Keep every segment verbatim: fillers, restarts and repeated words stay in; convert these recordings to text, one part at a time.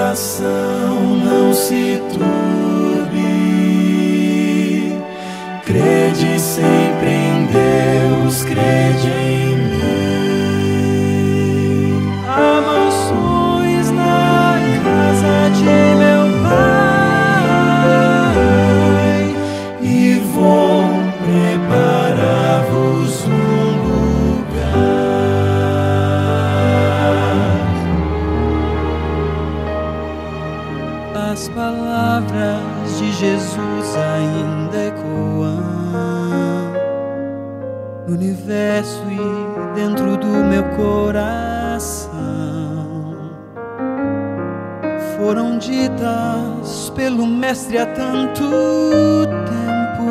coração não se turbe. Crede sempre em Deus, crede em mim. Há mansões na casa de meu Pai, e vou preparar-vos um lugar. As palavras de Jesus ainda ecoam no universo e dentro do meu coração. Foram ditas pelo Mestre há tanto tempo,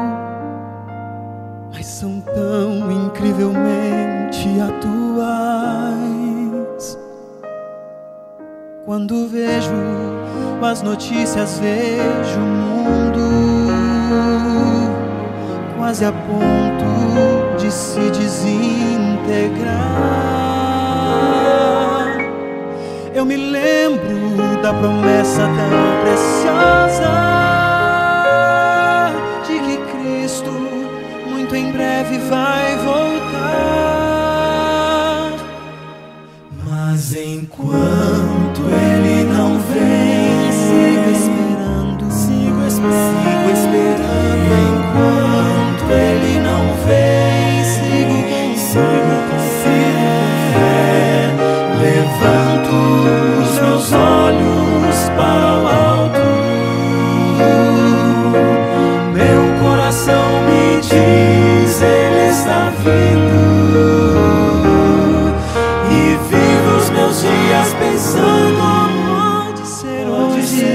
mas são tão incrivelmente atuais. Quando vejo as notícias, vejo o mundo quase a ponto de se desintegrar. Eu me lembro da promessa tão preciosa de que Cristo muito em breve vai voltar. Mas enquanto Ele não vem, sigo esperando, sigo esperando, sigo esperando. Enquanto Ele não vem, sigo, sigo com fé. Levanto os meus olhos para o alto. Meu coração me diz, Ele está vindo. E vivo os meus dias pensando, pode ser hoje,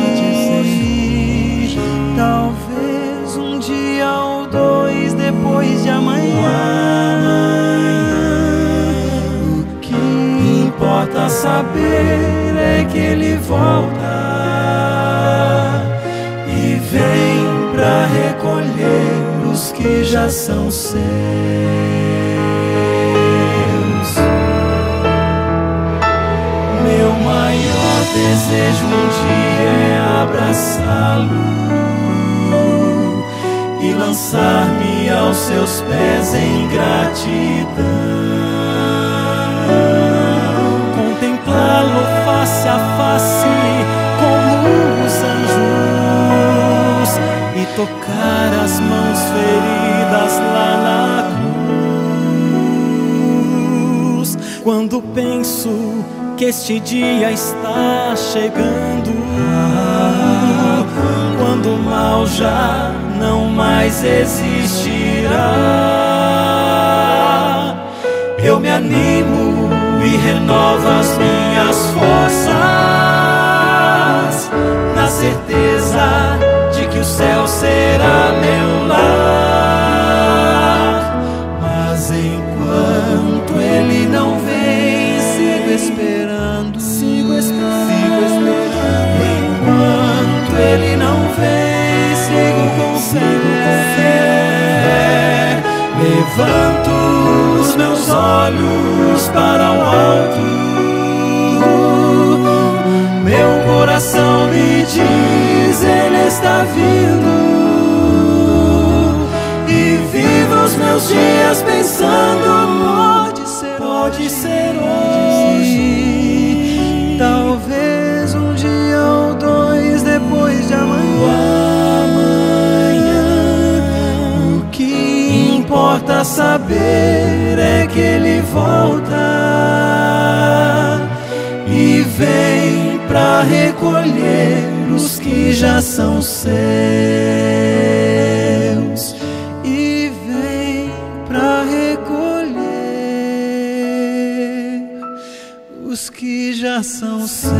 talvez um dia ou dois depois de amanhã. O que importa saber é que Ele volta e vem pra recolher os que já são seus. Meu maior desejo um dia é abraçá-lo e lançar-me aos seus pés em gratidão. Contemplá-lo face a face como os anjos e tocar as mãos feridas lá na cruz. Quando penso que este dia está chegando, quando o mal já não mais existirá, eu me animo e renovo as minhas forças, na certeza de que o céu será meu lar. Mas enquanto Ele não vem, sigo esperando, sigo esperando, sigo esperando. Enquanto Ele não vem, sigo com fé. Levanto os meus olhos para o alto. Meu coração me diz, Ele está vindo. E vivo os meus dias pensando, pode ser, pode ser hoje, talvez um dia ou dois depois de amanhã. O que importa saber é que Ele volta e vem pra recolher os que já são seus. E vem pra recolher os que já são seus.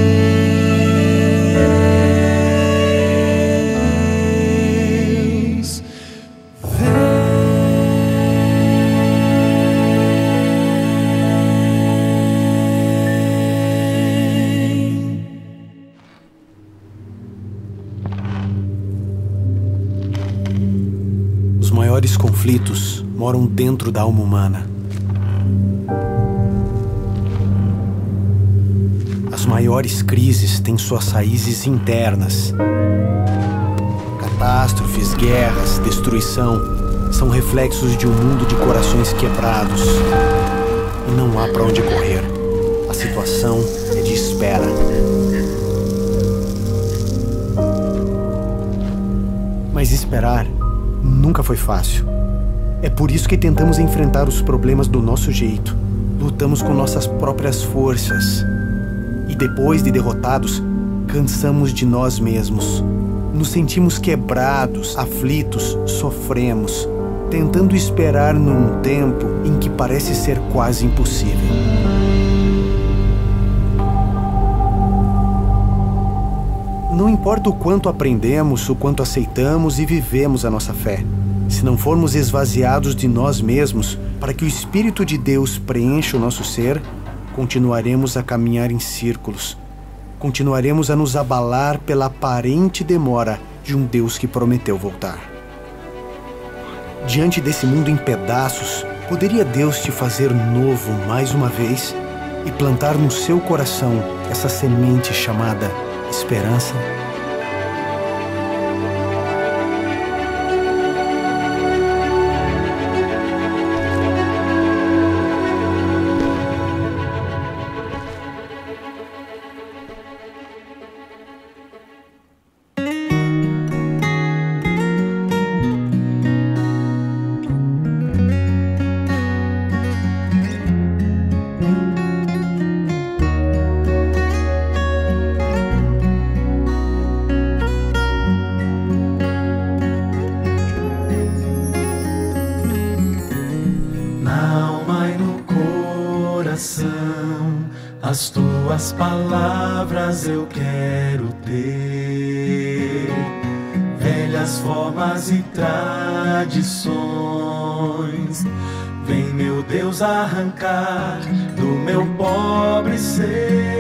Os maiores conflitos moram dentro da alma humana. As maiores crises têm suas raízes internas. Catástrofes, guerras, destruição são reflexos de um mundo de corações quebrados. E não há para onde correr. A situação é de espera. Mas esperar nunca foi fácil. É por isso que tentamos enfrentar os problemas do nosso jeito. Lutamos com nossas próprias forças. E depois de derrotados, cansamos de nós mesmos. Nos sentimos quebrados, aflitos, sofremos, tentando esperar num tempo em que parece ser quase impossível. Não importa o quanto aprendemos, o quanto aceitamos e vivemos a nossa fé. Se não formos esvaziados de nós mesmos para que o Espírito de Deus preencha o nosso ser, continuaremos a caminhar em círculos. Continuaremos a nos abalar pela aparente demora de um Deus que prometeu voltar. Diante desse mundo em pedaços, poderia Deus te fazer novo mais uma vez e plantar no seu coração essa semente chamada esperança? As tuas palavras eu quero ter, velhas formas e tradições, vem meu Deus arrancar do meu pobre ser,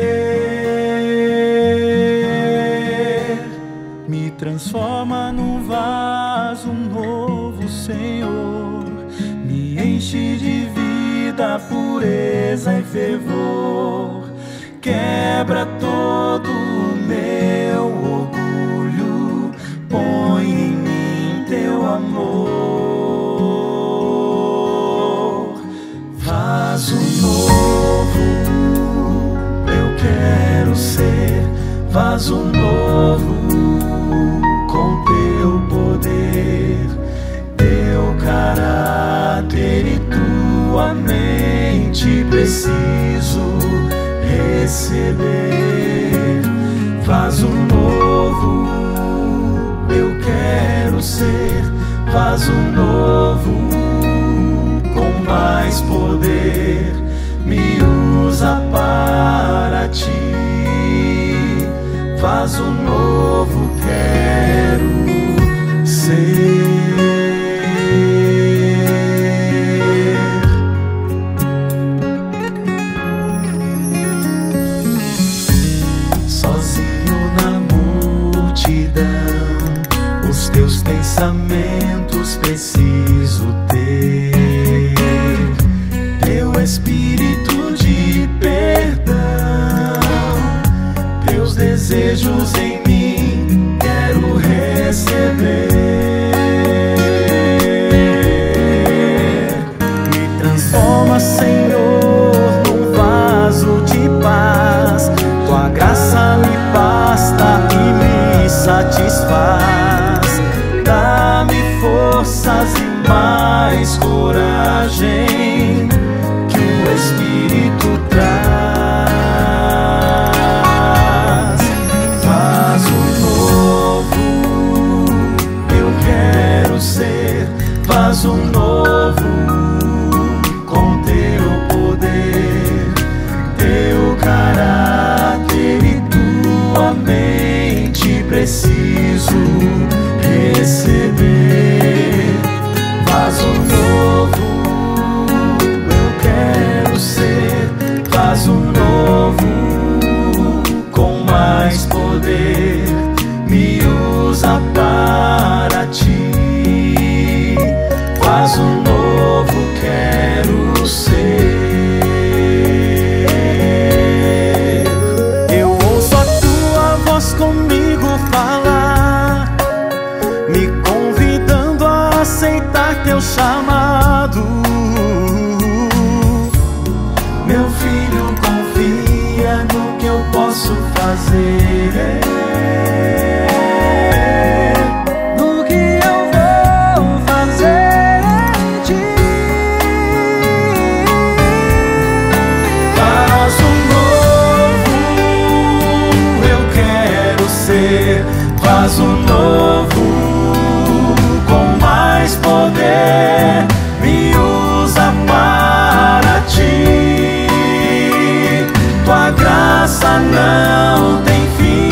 me transforma num vaso novo, Senhor, me enche de vida, pureza e fervor. Quebra todo o meu orgulho, põe em mim teu amor. Vaso novo, eu quero ser vaso novo, com teu poder, teu caráter e tua mente preciso receber. Vaso novo, eu quero ser vaso novo, com mais poder, me usa para ti. Vaso novo quero ser. Os teus pensamentos preciso ter, teu espírito de perdão, teus desejos em mim quero receber. Me transforma, Senhor, num vaso de paz, tua graça me basta e me satisfaz. Dá-me forças e mais coragem que o Espírito traz. Vaso que eu posso fazer? No que eu vou fazer em ti? Faz um novo, eu quero ser. Faz um novo, com mais poder, me usa para ti. Tua graça não tem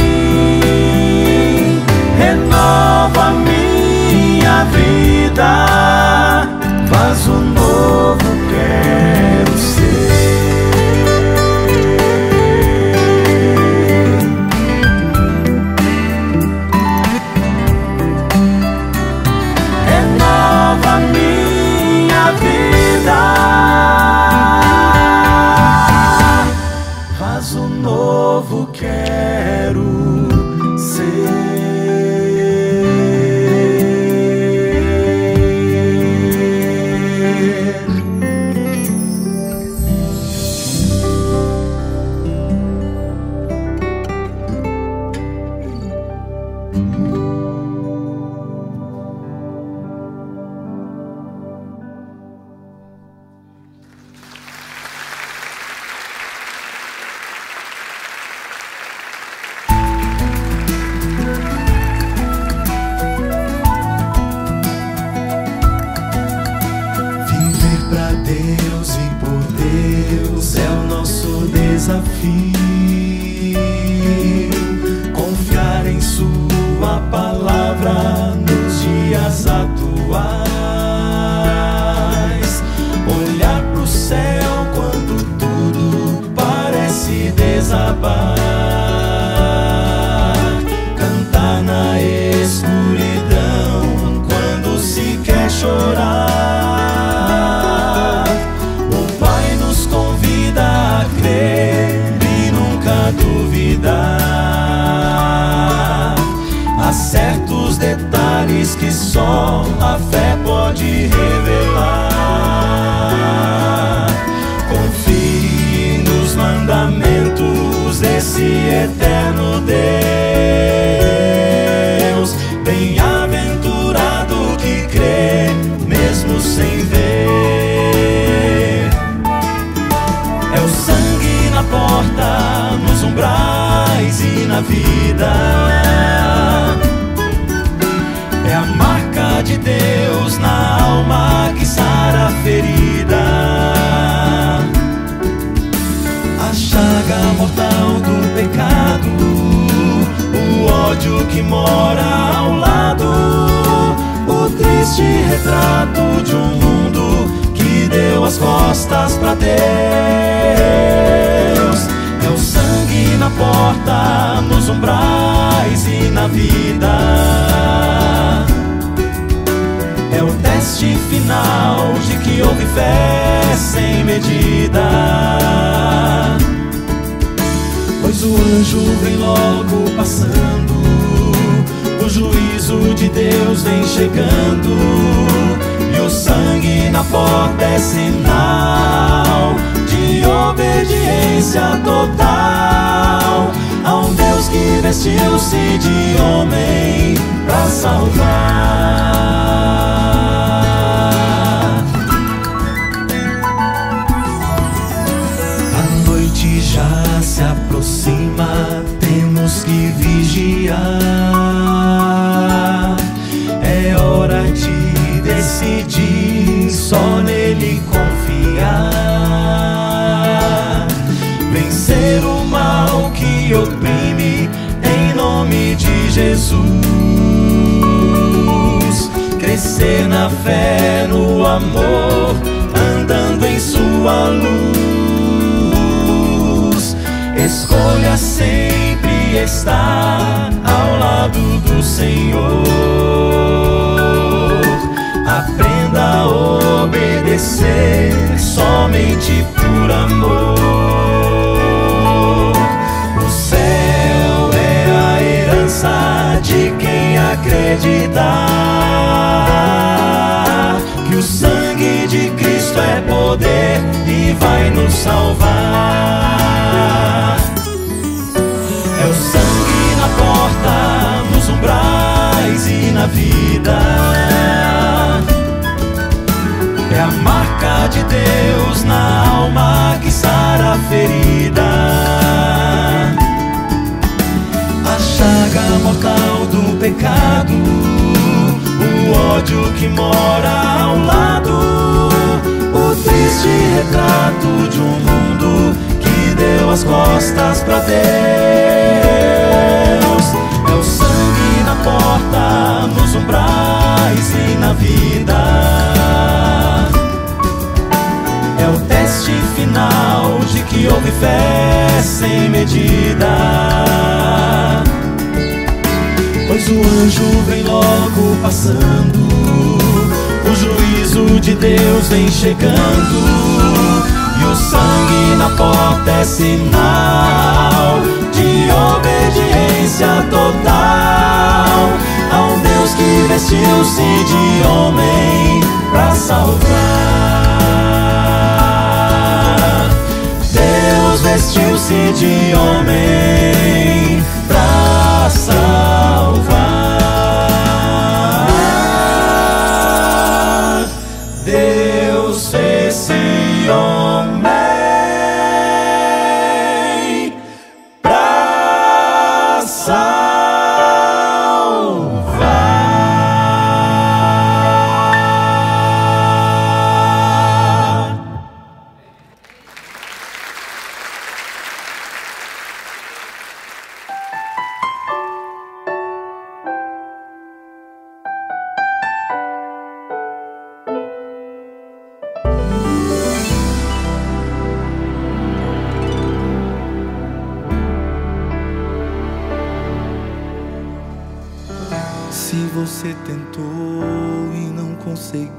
fim, renova minha vida. Faz um novo, quero ser. Renova minha vida. Faz um novo, quero ser. Deus e por Deus é o nosso desafio. Confiar em Sua palavra nos dias atuais. Olhar pro céu quando tudo parece desabar. Cantar na escuridão quando se quer chorar. Há certos detalhes que só a fé pode revelar. Confie nos mandamentos desse eterno Deus. Bem-aventurado que crê mesmo sem ver. É o sangue na porta, nos umbrais e na vida. É a marca de Deus na alma que sara a ferida. A chaga mortal do pecado, o ódio que mora ao lado, o triste retrato de um mundo que deu as costas pra Deus. É o sangue na porta, nos umbrais e na vida. É o teste final de que houve fé sem medida. Pois o anjo vem logo passando, o juízo de Deus vem chegando, e o sangue na porta é sinal de obediência total a um Deus que vestiu-se de homem pra salvar. A noite já se aproxima, temos que vigiar. É hora de decidir, só nele confiar. Vencer o mal que oprime em nome de Jesus. Crescer na fé, no amor, andando em sua luz. Escolha sempre estar ao lado do Senhor. Aprenda a obedecer somente por amor. O céu é a herança de quem acreditar que o sangue de Cristo é poder e vai nos salvar. pecado, o ódio que mora ao lado, o triste retrato de um mundo que deu as costas pra Deus. É o sangue na porta, nos umbrais e na vida. É o teste final de que houve fé sem medida. Pois o anjo vem logo passando, o juízo de Deus vem chegando, e o sangue na porta é sinal de obediência total a um Deus que vestiu-se de homem pra salvar. Deus vestiu-se de homem pra salvar. Deus fez-se homem pra salvar. Se você tentou e não conseguiu,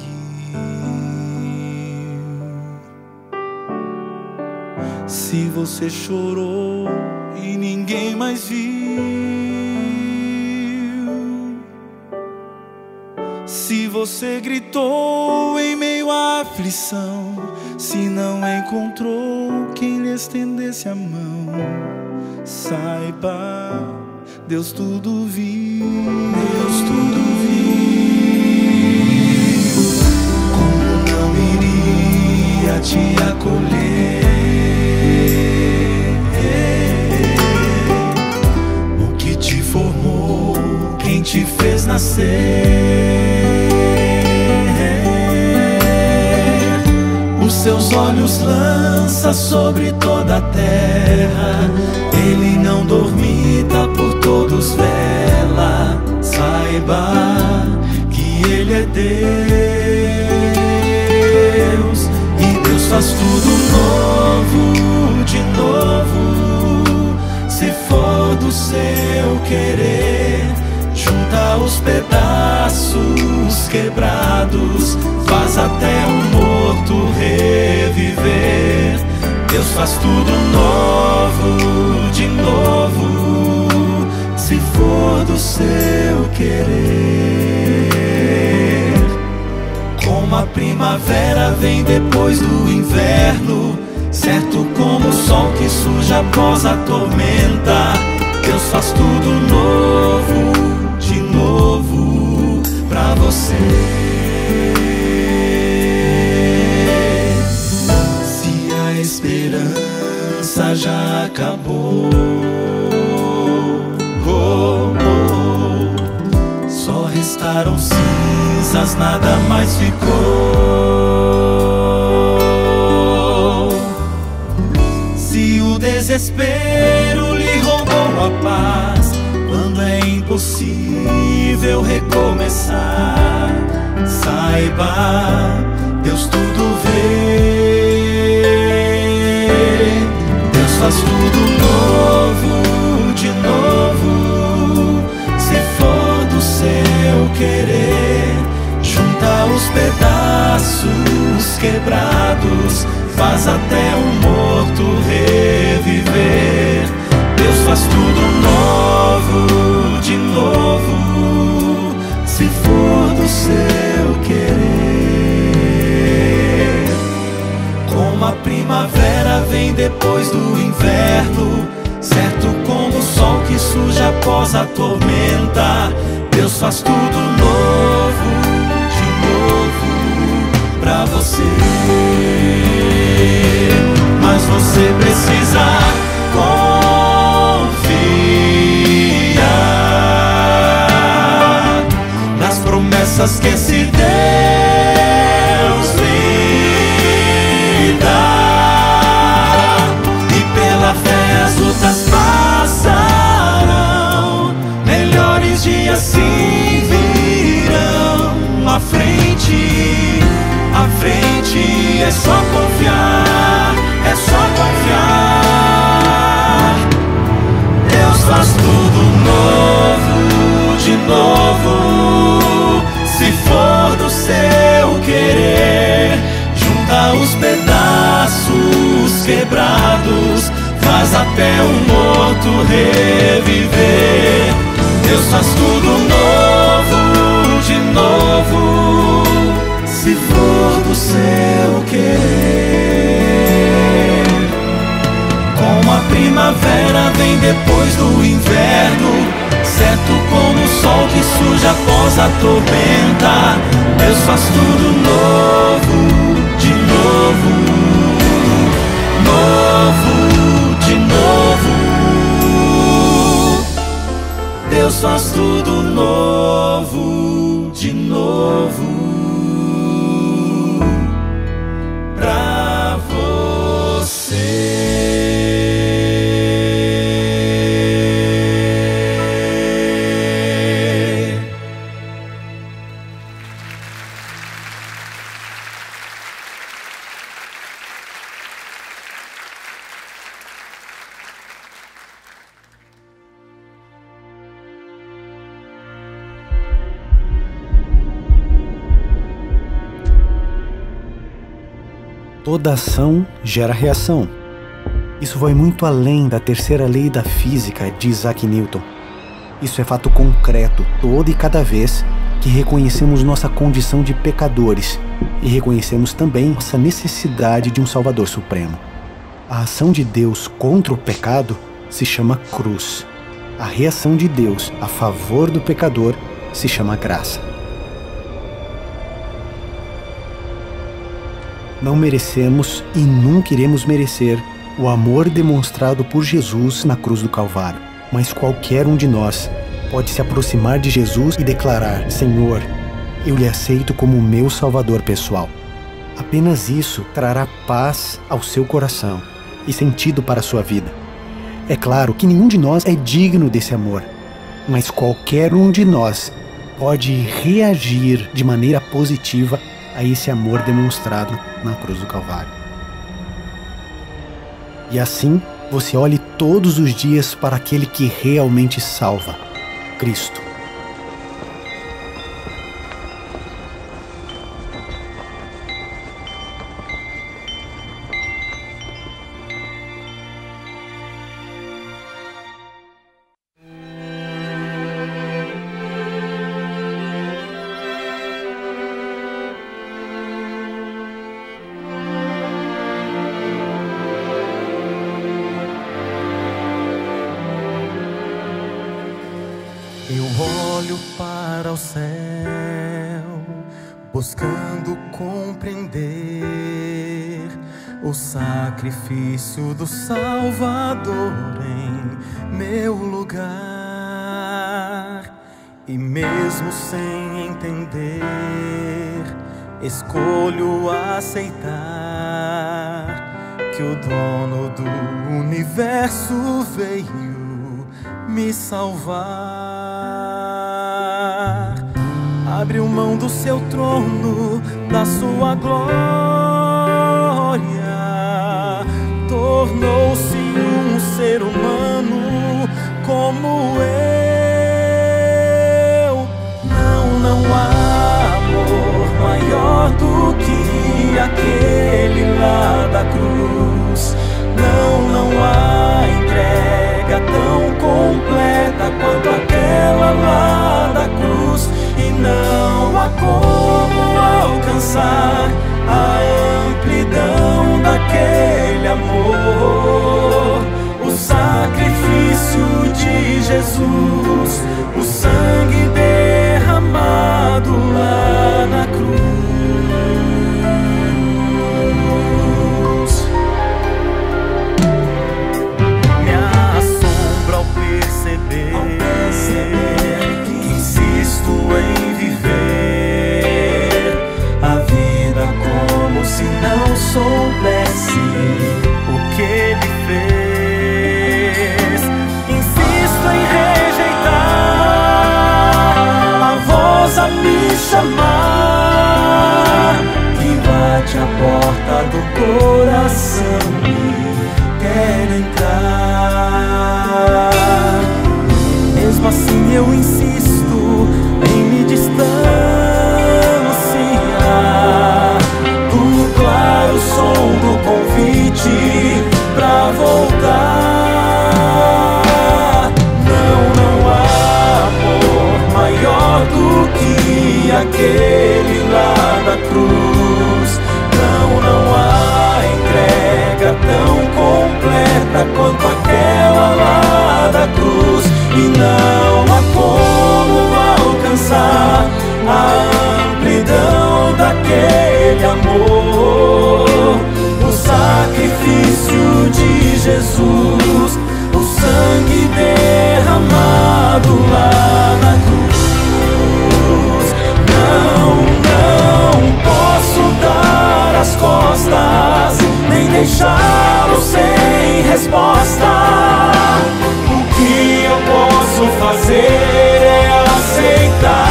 se você chorou e ninguém mais viu, se você gritou em meio à aflição, se não encontrou quem lhe estendesse a mão, saiba, Deus tudo viu. Deus tudo viu. Como não iria te acolher? O que te formou, quem te fez nascer? Os seus olhos lança sobre toda a terra, Ele não dormita, por todos vela. Saiba que Ele é Deus, e Deus faz tudo novo, de novo. Se for do seu querer, junta os pedaços quebrados, faz até o morto reviver. Deus faz tudo novo, de novo, se for do seu querer. Como a primavera vem depois do inverno, certo como o sol que surge após a tormenta, Deus faz tudo novo, de novo, pra você. A esperança já acabou, oh, oh. Só restaram cinzas, nada mais ficou. Se o desespero lhe roubou a paz, quando é impossível recomeçar, saiba, Deus tudo vê. Faz tudo novo, de novo. Se for do seu querer, junta os pedaços quebrados, faz até o morto reviver. Deus faz tudo novo, de novo. Se for do seu querer. Como a primavera vem depois do inverno, certo como o sol que surge após a tormenta, Deus faz tudo novo, de novo, pra você. Mas você precisa confiar. forças que esse Deus lhe dá, e pela fé as lutas passarão, melhores dias sim virão. À frente, à frente, é só confiar, é só confiar. Deus faz tudo novo, de novo. Se for do seu querer, junta os pedaços quebrados, faz até o morto reviver. Deus faz tudo novo, de novo. Se for do seu querer. Como a primavera vem depois do inverno, certo como o sol que surge após a tormenta, Deus faz tudo novo, de novo, novo, de novo. Deus faz tudo novo, de novo, pra você. Toda ação gera reação. Isso vai muito além da terceira lei da física de Isaac Newton. Isso é fato concreto toda e cada vez que reconhecemos nossa condição de pecadores e reconhecemos também nossa necessidade de um Salvador Supremo. A ação de Deus contra o pecado se chama cruz. A reação de Deus a favor do pecador se chama graça. Não merecemos e nunca iremos merecer o amor demonstrado por Jesus na cruz do Calvário. Mas qualquer um de nós pode se aproximar de Jesus e declarar: Senhor, eu lhe aceito como meu Salvador pessoal. Apenas isso trará paz ao seu coração e sentido para a sua vida. É claro que nenhum de nós é digno desse amor, mas qualquer um de nós pode reagir de maneira positiva a esse amor demonstrado na cruz do Calvário. E assim, você olhe todos os dias para aquele que realmente salva, Cristo. Eu olho para o céu, buscando compreender o sacrifício do Salvador em meu lugar. E mesmo sem entender, escolho aceitar que o dono do universo veio me salvar. Abriu mão do seu trono, da sua glória, tornou-se um ser humano como eu. Não, não há amor maior do que aquele lá da cruz. Não, não há entrega tão completa quanto aquela lá da cruz. E não há como alcançar a amplidão daquele amor. O sacrifício de Jesus, o sangue derramado lá na cruz. Me assombra ao perceber, ao perceber que insisto em viver e não há como alcançar a amplidão daquele amor. O sacrifício de Jesus, o sangue derramado lá na cruz. Não, não posso dar as costas, nem deixá-lo sem resposta. O que eu posso fazer é aceitar.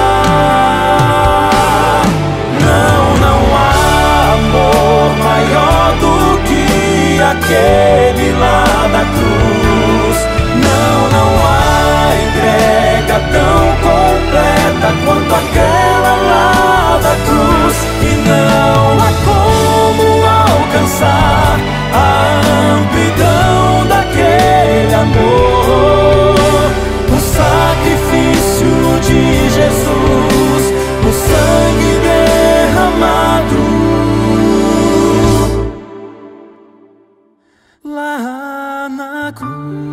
Não, não há amor maior do que aquele lá da cruz. Não, não há entrega tão completa quanto aquela lá da cruz. E não há como alcançar a amplidão daquele amor. O sacrifício de Jesus, o sangue derramado lá na cruz.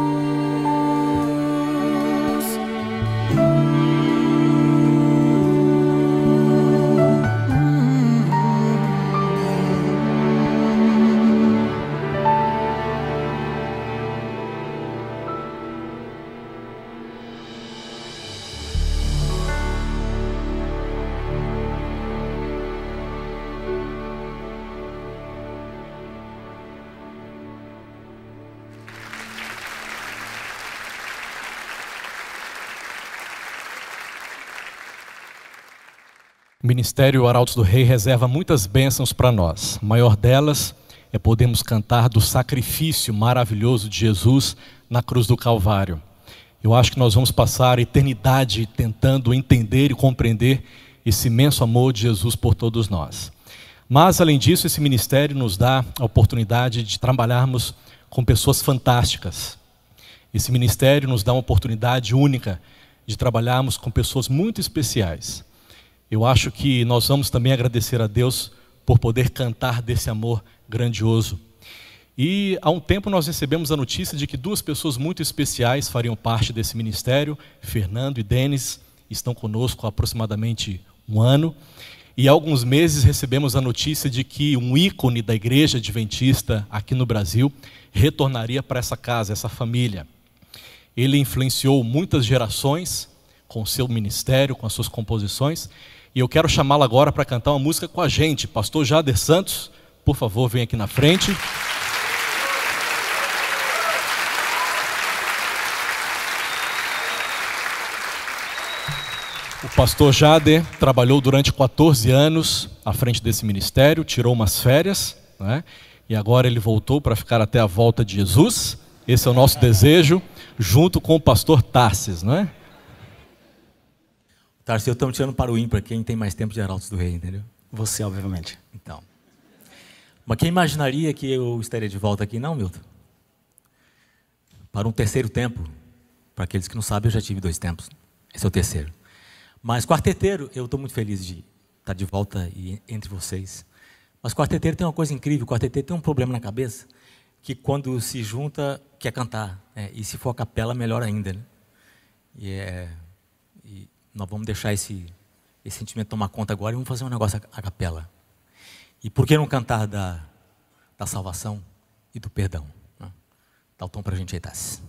O Ministério Arautos do Rei reserva muitas bênçãos para nós. A maior delas é podermos cantar do sacrifício maravilhoso de Jesus na cruz do Calvário. Eu acho que nós vamos passar a eternidade tentando entender e compreender esse imenso amor de Jesus por todos nós. Mas, além disso, esse ministério nos dá a oportunidade de trabalharmos com pessoas fantásticas. Esse ministério nos dá uma oportunidade única de trabalharmos com pessoas muito especiais. Eu acho que nós vamos também agradecer a Deus por poder cantar desse amor grandioso. E há um tempo nós recebemos a notícia de que duas pessoas muito especiais fariam parte desse ministério. Fernando e Denis estão conosco há aproximadamente um ano. E há alguns meses recebemos a notícia de que um ícone da igreja adventista aqui no Brasil retornaria para essa casa, essa família. Ele influenciou muitas gerações com o seu ministério, com as suas composições. E eu quero chamá-lo agora para cantar uma música com a gente. Pastor Jader Santos, por favor, vem aqui na frente. O pastor Jader trabalhou durante quatorze anos à frente desse ministério, tirou umas férias, né? E agora ele voltou para ficar até a volta de Jesus. Esse é o nosso desejo, junto com o pastor Tarsis, não é? Tarcísio, eu estou me tirando para o ímpar, quem tem mais tempo de Arautos do Rei, entendeu? Você, obviamente. Então. Mas quem imaginaria que eu estaria de volta aqui? Não, Milton. Para um terceiro tempo. Para aqueles que não sabem, eu já tive dois tempos. Esse é o terceiro. Mas quarteteiro, eu estou muito feliz de estar de volta entre vocês. Mas quarteteiro tem uma coisa incrível. Quarteteiro tem um problema na cabeça, que quando se junta, quer cantar. É, e se for a capela, melhor ainda, né? E é... E nós vamos deixar esse, esse sentimento tomar conta agora e vamos fazer um negócio a, a capela. E por que não cantar da, da salvação e do perdão? Né? Dá o tom para a gente aí, Tassi.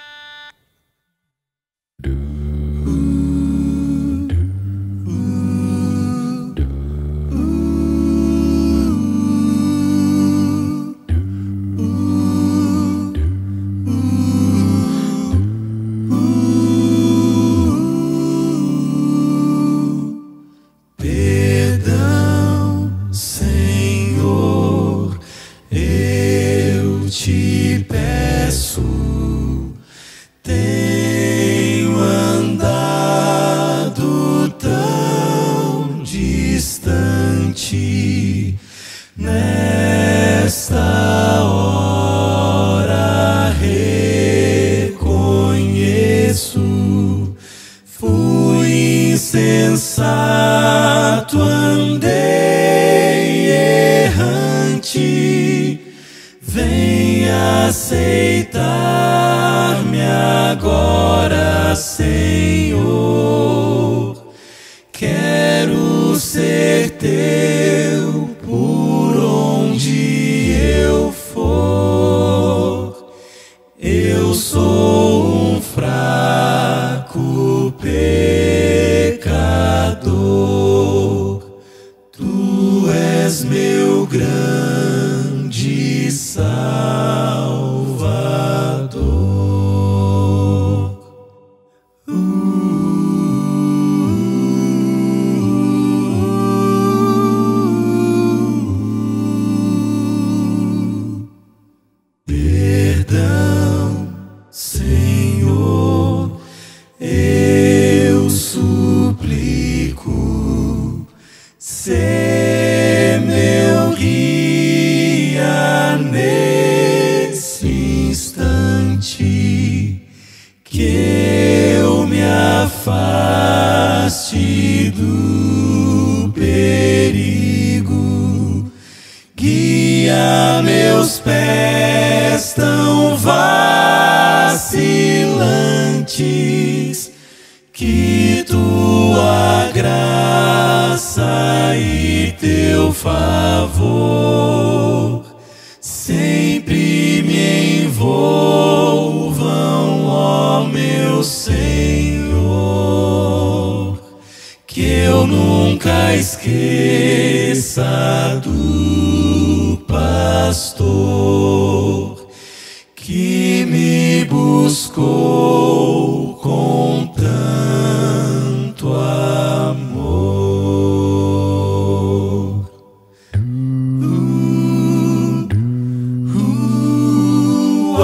insensato andei errante, vem aceitar-me agora. eu sou um fraco pecador, tu és meu grande Salvador. Perdão, Senhor, eu suplico, sê meu guia nesse instante, que eu me afaste do perigo, guia meus pés tão vacilantes, que tua graça e teu favor sempre me envolvam, ó meu Senhor, que eu nunca esqueça do pastor que me buscou com tanto amor. Uh, uh,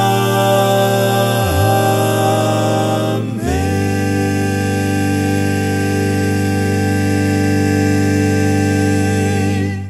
amém.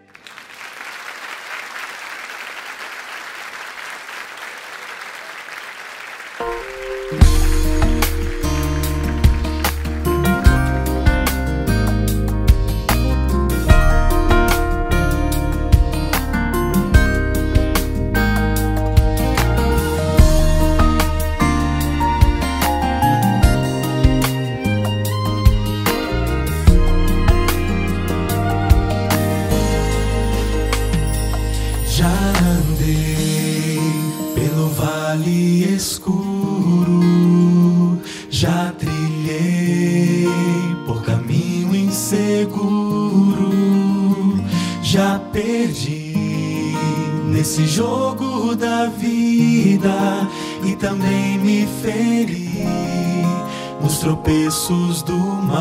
Já andei pelo vale escuro, já trilhei por caminho inseguro, já perdi nesse jogo da vida e também me feri nos tropeços do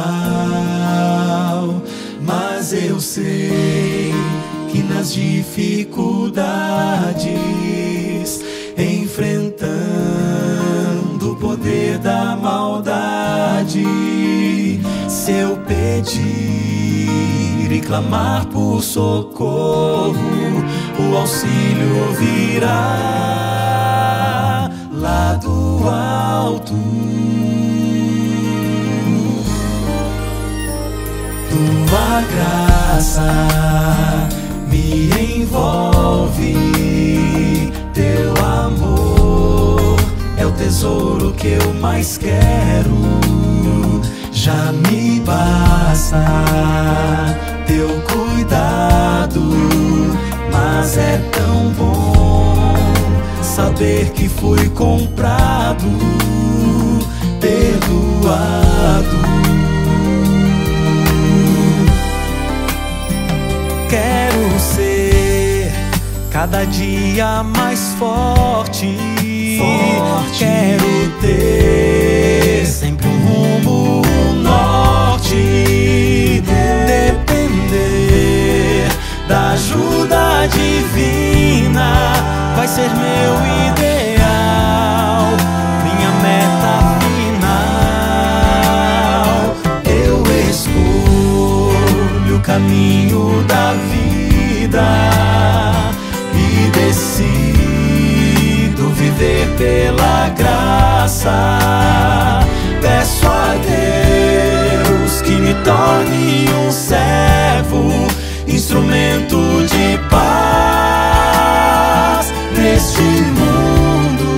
mal, mas eu sei que nas dificuldades, enfrentando o poder da maldade, se eu pedir e clamar por socorro, o auxílio virá lá do alto. Tua graça me envolve, teu amor é o tesouro que eu mais quero. Já me basta teu cuidado, mas é tão bom saber que fui comprado, perdoado. Quero ser cada dia mais forte, forte. Quero ter sempre um rumo, um norte, depender da ajuda divina, vai ser meu ideal, minha meta final. Eu escolho o caminho da vida e decido viver pela graça. Peço a Deus que me torne um servo, instrumento de paz neste mundo.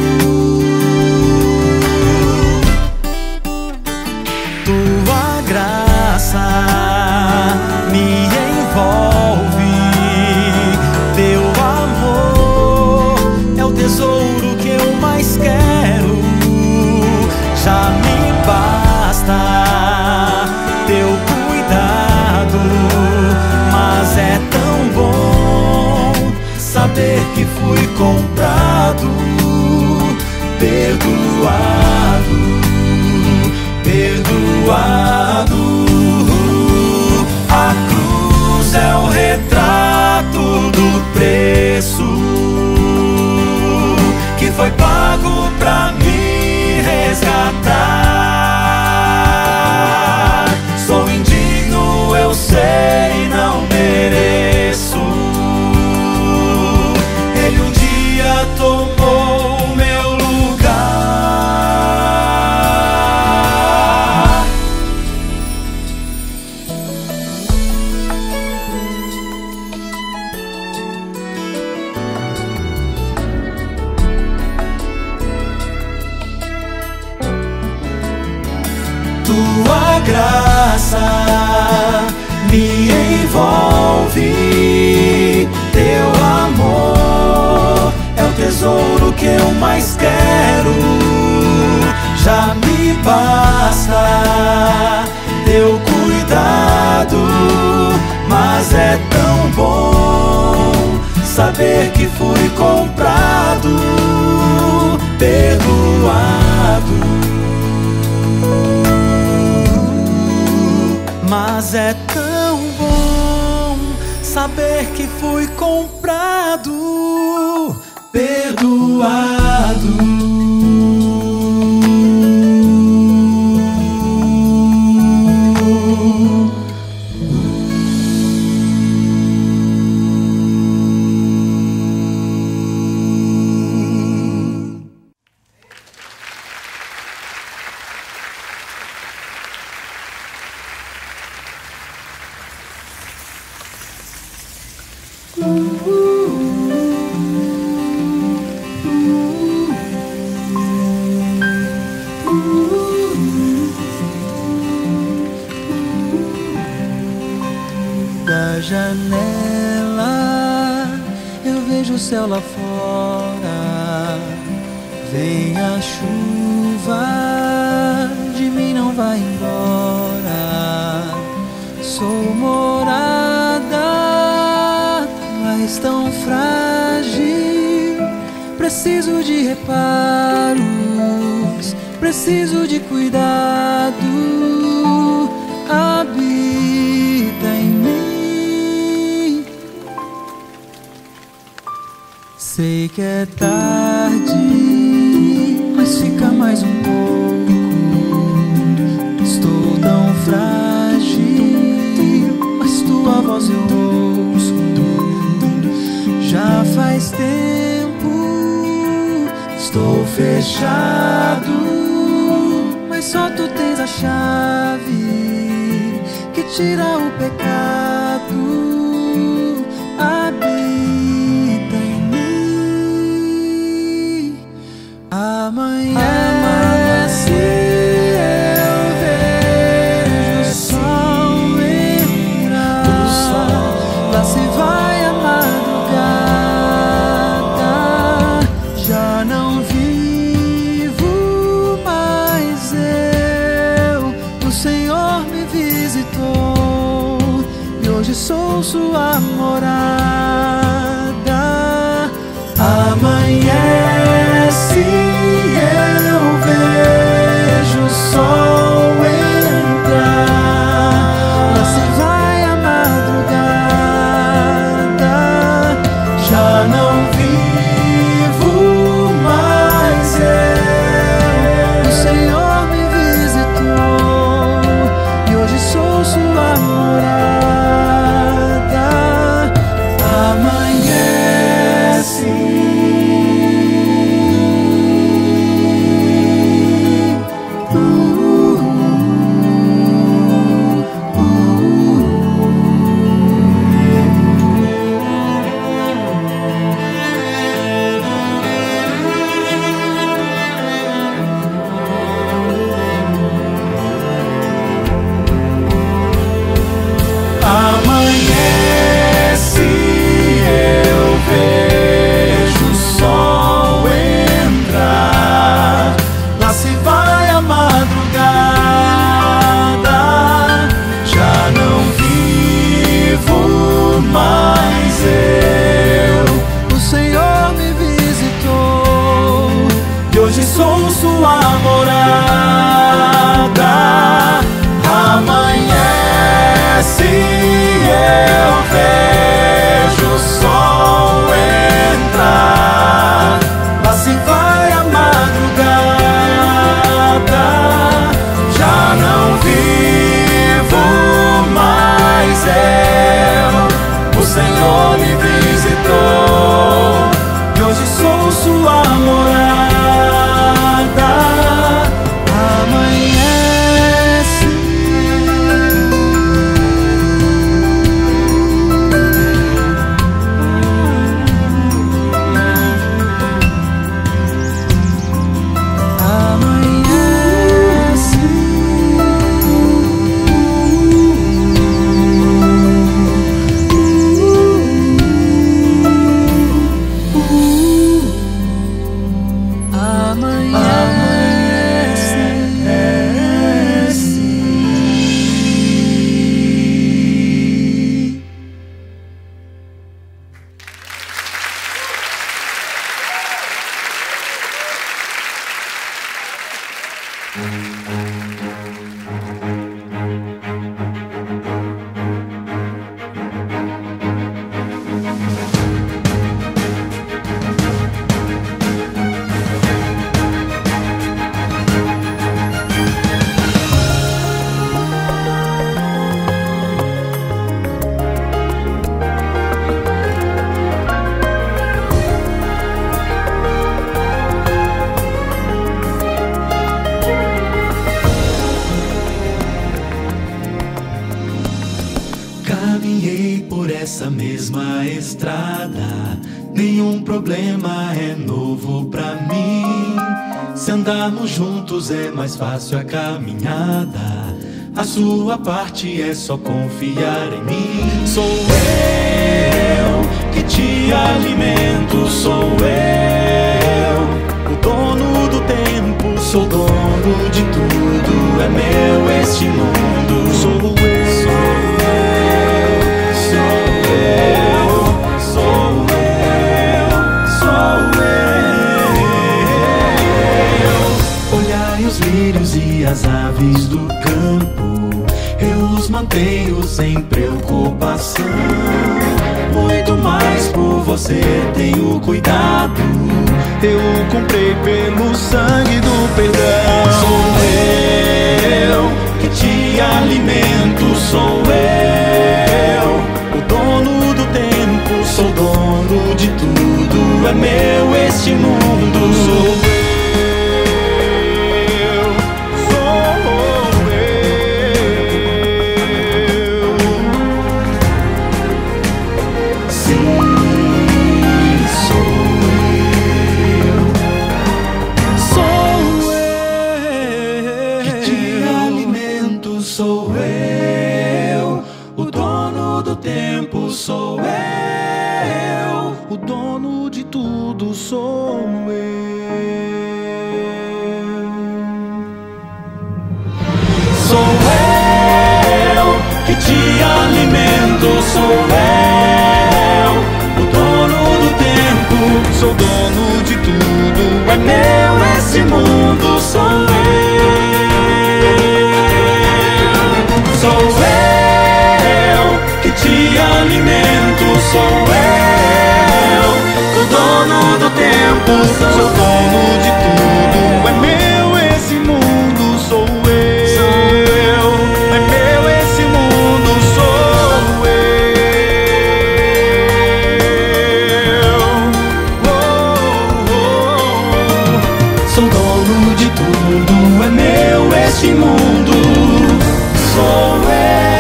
Tua graça me envolve, teu amor é o tesouro que eu mais quero. saber que fui comprado, perdoado, perdoado. A cruz é o retrato do preço que foi pago pra me resgatar. Sou indigno, eu sei, não mereço. Ele um dia tomou o meu lugar. Tua graça me envolve, teu amor é o tesouro que eu mais quero. Já me basta teu cuidado, mas é tão bom saber que fui comprado, perdoado. Mas é tão bom saber que fui comprado, perdoado. Da janela eu vejo o céu lá fora. Vem a chuva, de mim não vai embora. Sou morada, mas tão frágil. Preciso de reparos, preciso de cuidado. Habita em mim. Sei que é tarde, mas fica mais um pouco. Estou tão frágil, mas tua voz eu ouço. Já faz tempo, estou fechado, mas só tu tens a chave que tira o pecado. Habita em mim. Amanhece, eu vejo o sol entrar. Lá se vai a madrugada. Já não vivo mais eu, o Senhor me visitou e hoje sou sua morada. Amanhece, eu vejo o sol entrar. Lá se vai a madrugada. Já não vivo mais eu, o Senhor me visitou e hoje sou sua morada. Amanhece. sou sua morada. Amanhece e eu vejo o sol entrar. Lá se vai a madrugada. Já não vivo mais eu, o Senhor me visitou e hoje sou sua morada. Amanhece. Caminhei por essa mesma estrada, nenhum problema é novo pra mim. Se andarmos juntos é mais fácil a caminhada, a sua parte é só confiar em mim. Sou eu que te alimento, sou eu, o dono do tempo, sou dono de tudo, é meu este mundo. Sou eu, sou eu, sou eu, sou eu. Olhai os lírios e as aves do campo, eu os mantenho sem preocupação. Muito mais por você tenho cuidado, eu comprei pelo sangue do perdão. Sou eu que te alimento, sou eu, o dono do tempo, sou dono de tudo, é meu este mundo. Sou eu, sou eu. Sim, sou eu. Sou eu que te alimento, sou eu, o dono do tempo, sou eu, o dono de tudo, sou eu. Sou eu que te alimento, sou eu, o dono do tempo, sou dono de tudo, é meu esse mundo, sou eu. Sou eu que te alimento, sou eu, o dono do tempo, sou dono de tudo, é meu esse mundo, sou eu. É meu esse mundo, sou eu. Oh, oh, oh. Sou dono de tudo, é meu este mundo, sou eu.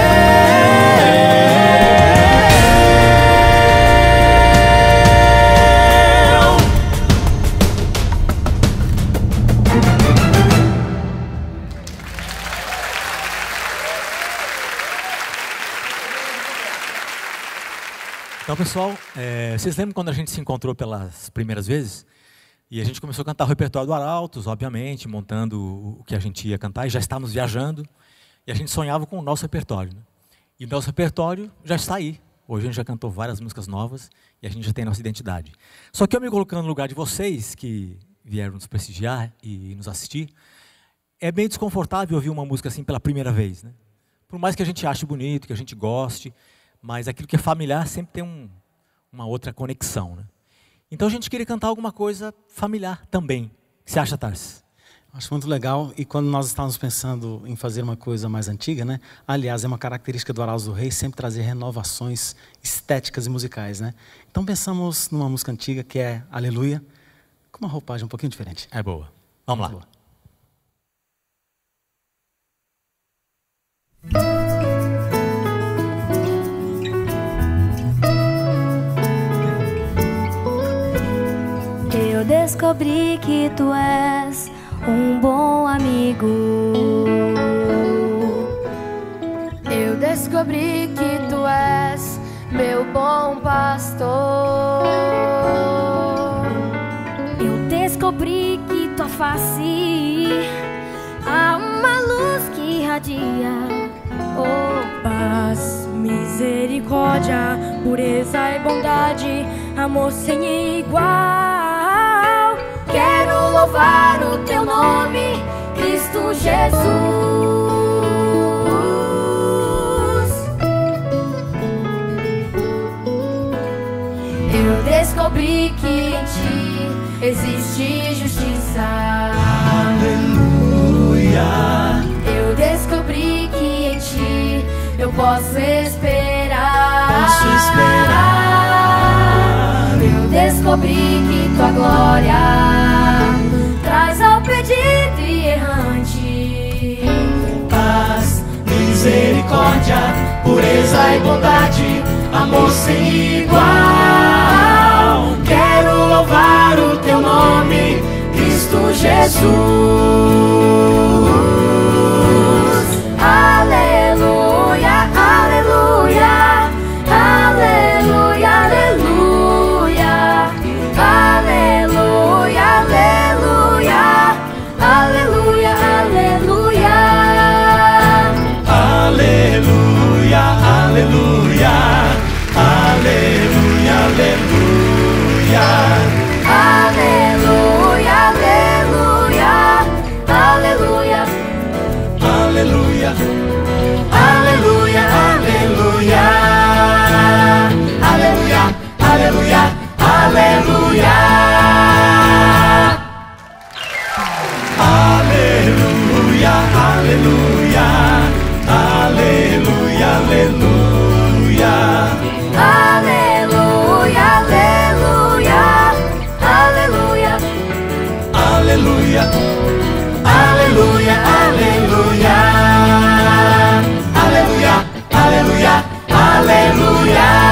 Então, pessoal, é, vocês lembram quando a gente se encontrou pelas primeiras vezes? E a gente começou a cantar o repertório do Arautos, obviamente, montando o que a gente ia cantar, e já estávamos viajando, e a gente sonhava com o nosso repertório, né? E o nosso repertório já está aí. Hoje a gente já cantou várias músicas novas, e a gente já tem a nossa identidade. Só que eu me colocando no lugar de vocês, que vieram nos prestigiar e nos assistir. É bem desconfortável ouvir uma música assim pela primeira vez, né? Por mais que a gente ache bonito, que a gente goste, mas aquilo que é familiar sempre tem um, uma outra conexão, né? Então a gente queria cantar alguma coisa familiar também. O que você acha, Tarsis? Acho muito legal. E quando nós estávamos pensando em fazer uma coisa mais antiga, né? Aliás, é uma característica do Arautos do Rei sempre trazer renovações estéticas e musicais, né? Então pensamos numa música antiga que é Aleluia, com uma roupagem um pouquinho diferente. É boa. Vamos lá. Boa. Eu descobri que tu és um bom amigo. Eu descobri que tu és meu bom pastor. Eu descobri que tua face há uma luz que irradia. Oh, paz, misericórdia, pureza e bondade, amor sem igual. Quero louvar o teu nome, Cristo Jesus. Eu descobri que em ti existe justiça. Aleluia. Eu descobri que em ti eu posso esperar. Posso esperar. Eu descobri que tua glória traz ao perdido e errante Paz, misericórdia, pureza e bondade, amor sem igual. Quero louvar o teu nome, Cristo Jesus. Aleluia, aleluia, aleluia, aleluia, aleluia, aleluia, aleluia, aleluia, Aleluia, aleluia, aleluia, aleluia, aleluia, aleluia, aleluia, aleluia, aleluia, aleluia, aleluia, aleluia, aleluia, aleluia, aleluia, aleluia, aleluia. aleluia, aleluia, aleluia, Aleluia, aleluia, aleluia, aleluia, aleluia, aleluia.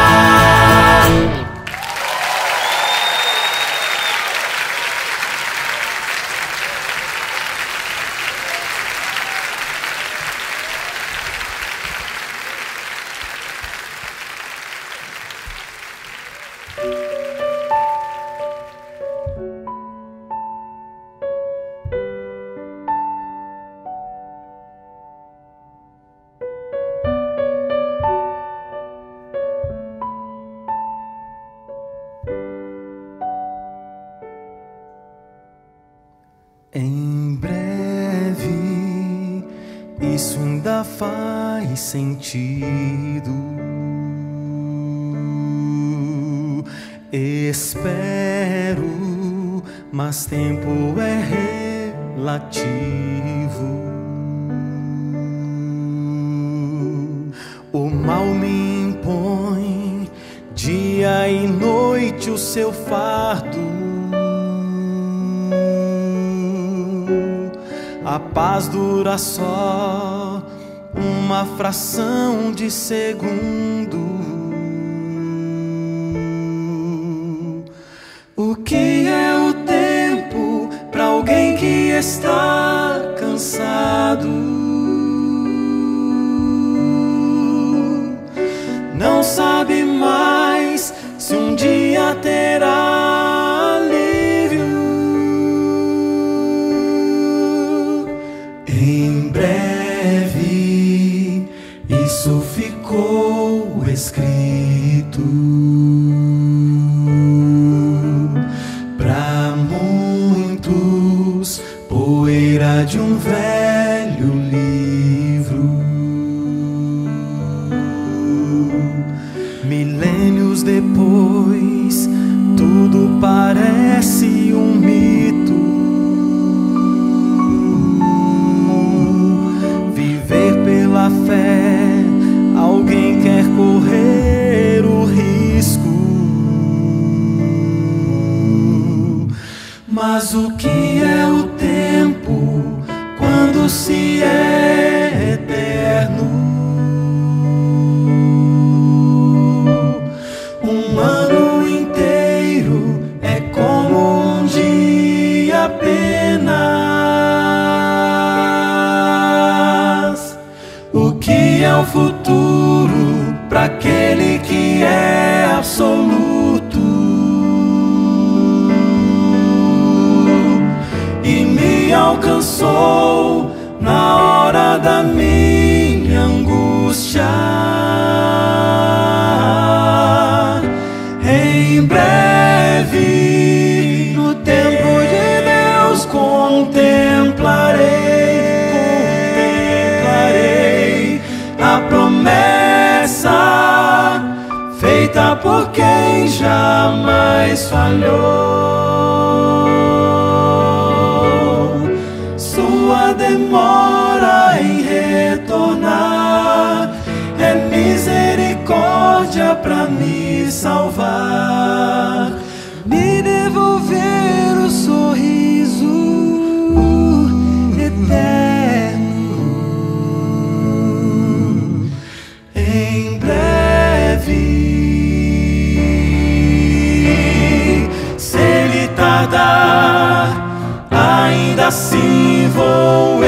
Em breve, isso ainda faz sentido. Espero, mas tempo é relativo. O mal me impõe dia e noite o seu fardo. A paz dura só uma fração de segundo. O que é o tempo para alguém que está cansado? Não sabe mais se um dia terá alívio. Em breve isso ficou escrito pra muitos. poeira de um velho livro. Milênios depois, tudo parece um mito. Viver pela fé, alguém quer correr o risco. Mas o que é o tempo quando se é eterno? Um ano inteiro é como um dia apenas. O que é o futuro para aquele que é absoluto? E me alcançou na hora da minha angústia. Em breve, no tempo de Deus, contemplarei, contemplarei a promessa feita por quem jamais falhou. Sua demora em retornar é misericórdia pra me salvar, me devolver o sorriso eterno. Em breve, se ele tardar, ainda assim vou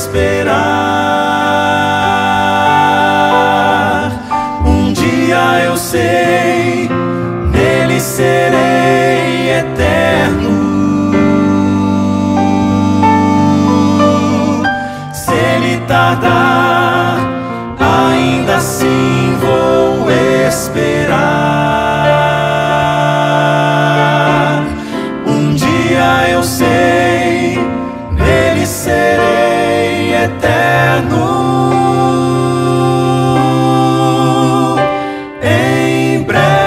esperar. Um dia eu sei, nele serei eterno. Se ele tardar, ainda assim vou esperar. Um dia eu sei, nele serei eterno. Em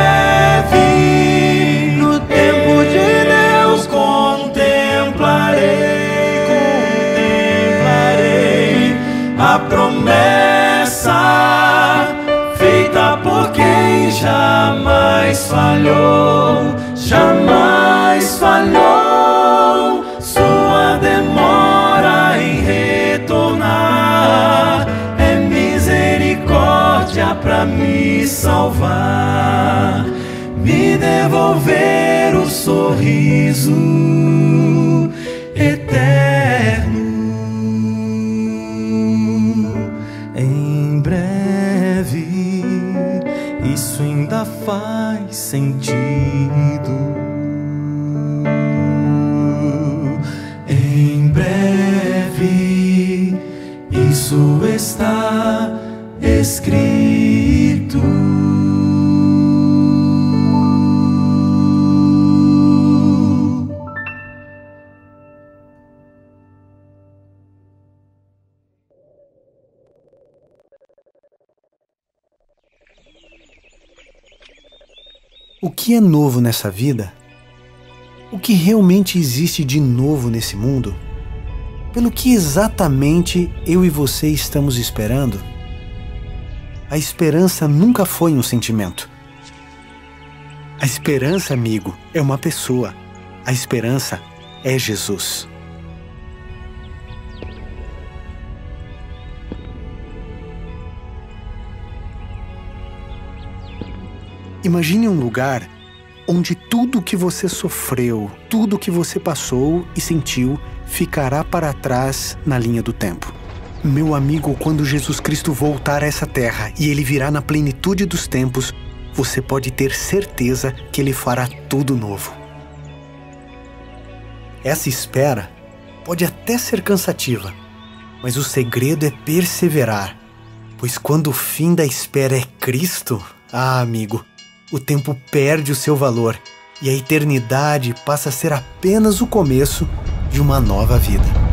breve, no tempo de Deus, contemplarei, contemplarei a promessa feita por quem jamais falhou, jamais falhou. Sua demora em retornar é misericórdia pra me salvar, me devolver o sorriso eterno. Em breve, isso ainda faz sentido. Em breve, isso está escrito. O que é novo nessa vida? O que realmente existe de novo nesse mundo? Pelo que exatamente eu e você estamos esperando? A esperança nunca foi um sentimento. A esperança, amigo, é uma pessoa. A esperança é Jesus. Imagine um lugar onde tudo o que você sofreu, tudo o que você passou e sentiu ficará para trás na linha do tempo. Meu amigo, quando Jesus Cristo voltar a essa terra e ele virá na plenitude dos tempos, você pode ter certeza que ele fará tudo novo. Essa espera pode até ser cansativa, mas o segredo é perseverar, pois quando o fim da espera é Cristo, ah, amigo, o tempo perde o seu valor e a eternidade passa a ser apenas o começo de uma nova vida.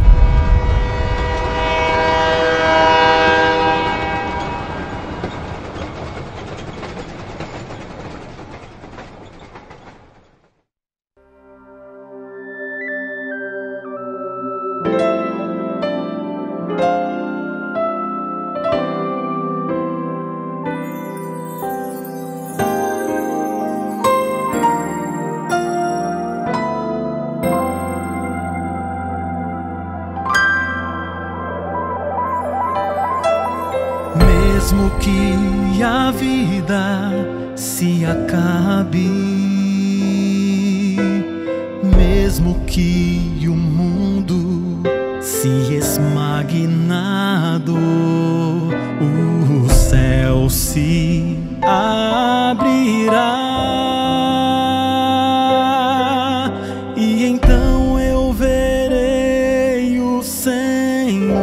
Mesmo que a vida se acabe, mesmo que o mundo se esmague na dor, o céu se abrirá e então eu verei o Senhor.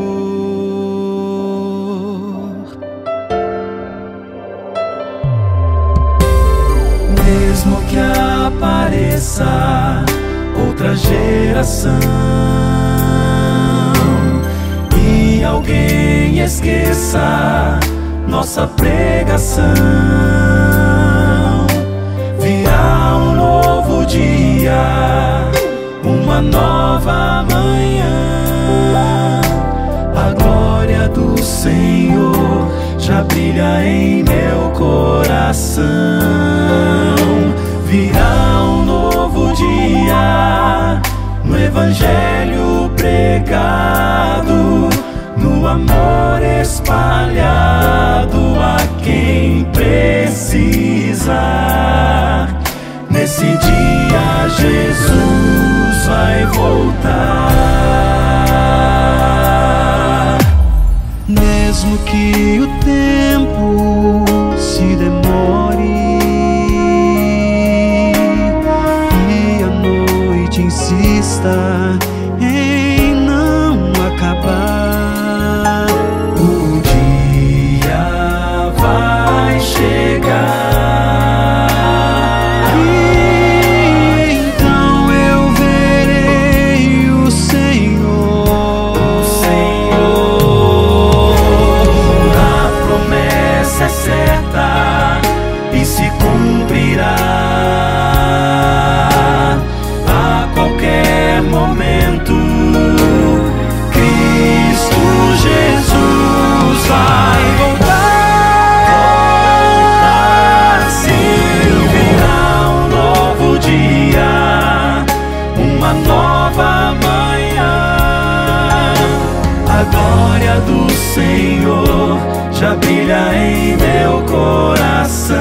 Mesmo que apareça outra geração e alguém esqueça nossa pregação, virá um novo dia, uma nova manhã. A glória do Senhor já brilha em meu coração. Virá um novo dia, no Evangelho pregado, no amor espalhado a quem precisa. Nesse dia Jesus vai voltar. Mesmo que o tempo se demore e a noite insista em não acabar, o dia vai chegar e então eu verei o Senhor. O Senhor, a promessa é certa e se cumprirá a qualquer momento. Cristo Jesus vai voltar, sim. Virá um novo dia, uma nova manhã. A glória do Senhor já brilha em meu coração.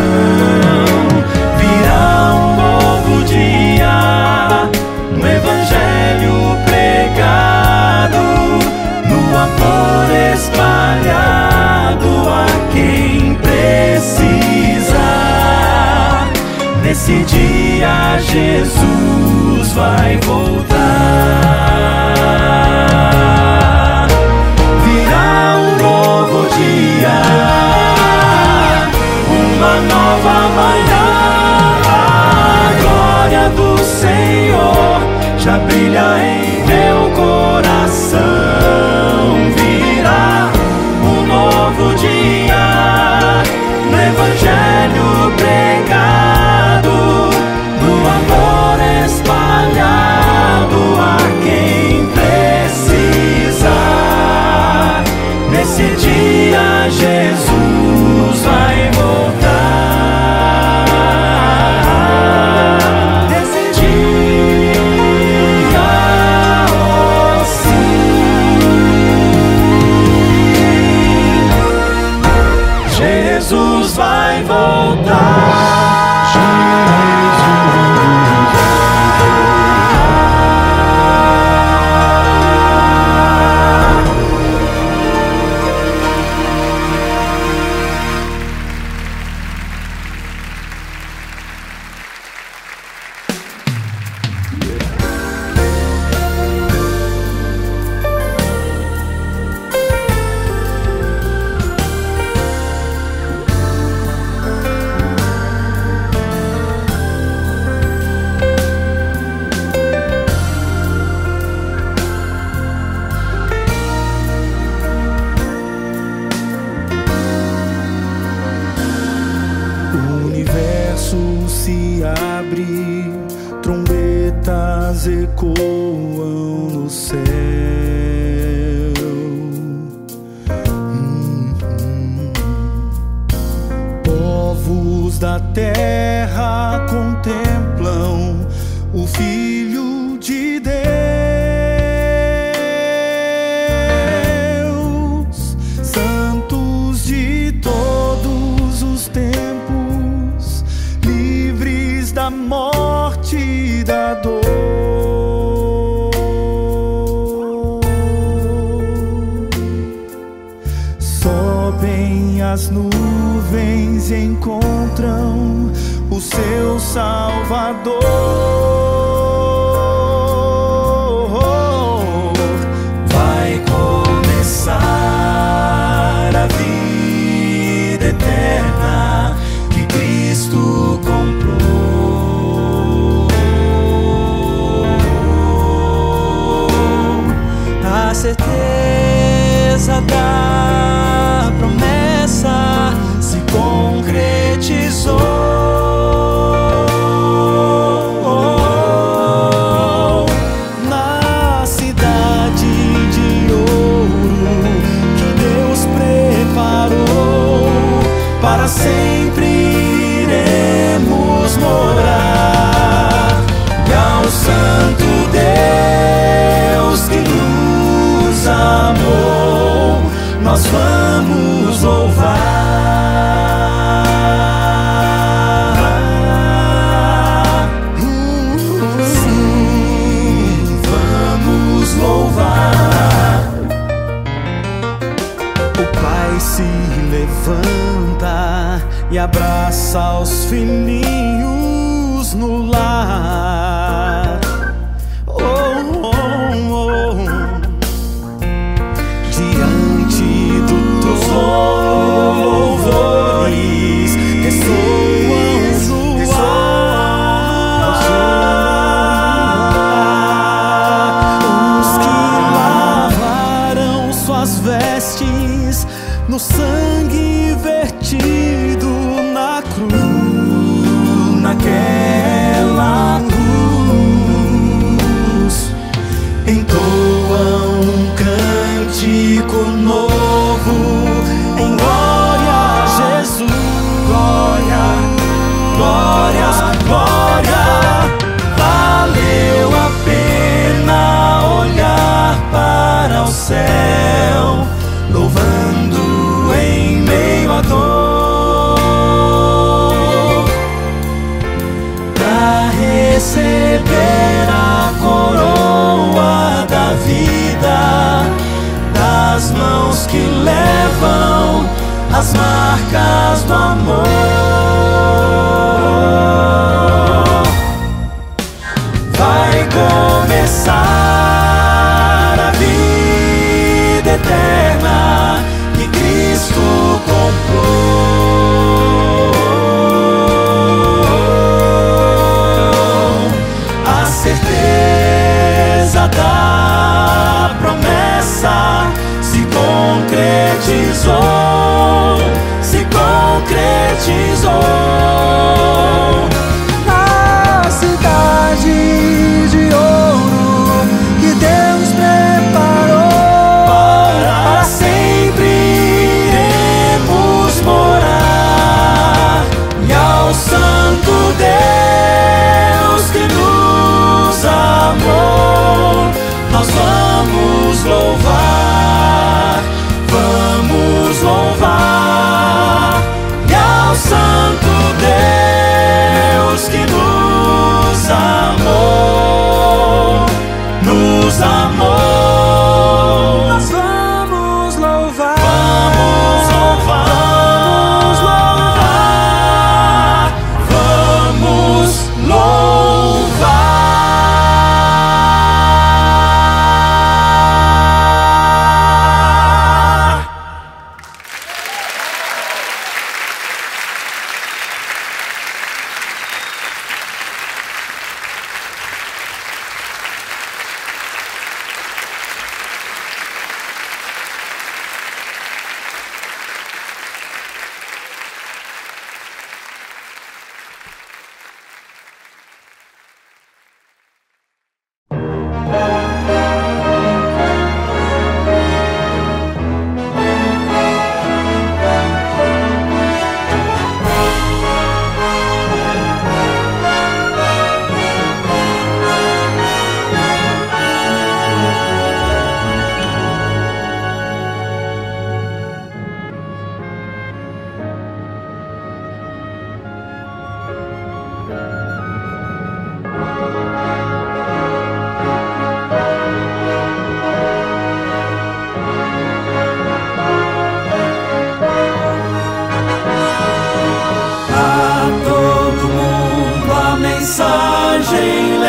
Virá um novo dia, no Evangelho pregado, no amor espalhado a quem precisa. Nesse dia Jesus vai voltar. Virá um novo dia, uma nova manhã. A glória do Senhor já brilha em meu coração. Virá um novo dia, no Evangelho pregado, no amor espalhado a quem precisa. Nesse dia Jesus vai voltar. Nesse dia, oh sim, Jesus vai voltar. Se abre, trombetas ecoam no céu. Hum-hum. Povos da terra contemplam o Filho de Deus. Santos as nuvens encontram o seu Salvador. Vai começar a vida eterna que Cristo comprou. A certeza da promessa se concretizou. Na cidade de ouro que Deus preparou, para sempre iremos morar. E ao Santo Deus que nos amou, nós vamos louvar. Sim, vamos louvar. O Pai se levanta e abraça os filhinhos no lar. Oh, oh, oh. Diante do trono, louvores ressoam no ar. Os que lavaram suas vestes no sangue vertido na cruz, naquela cruz, entoam um cântico novo em glória a Jesus. Glória, glória, glória. Valeu a pena olhar para o céu, louvando em meio à dor, pra receber a coroa da vida das mãos que levam as marcas do amor. Vai começar a vida eterna que Cristo comprou. A certeza da promessa se concretizou, se concretizou.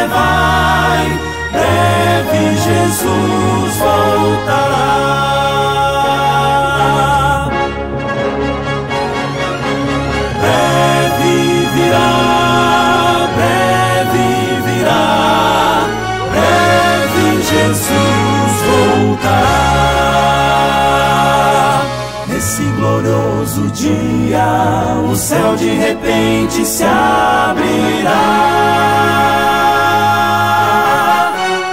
vai, breve Jesus voltará. Breve virá, breve virá, breve Jesus voltará. Nesse glorioso dia, o céu de repente se abrirá.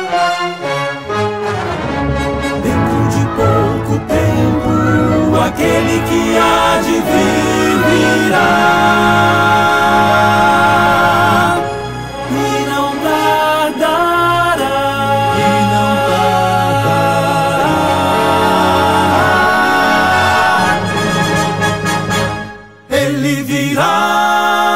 Dentro de pouco tempo, aquele que há de vir virá. E não tardará, e não tardará. Ele virá.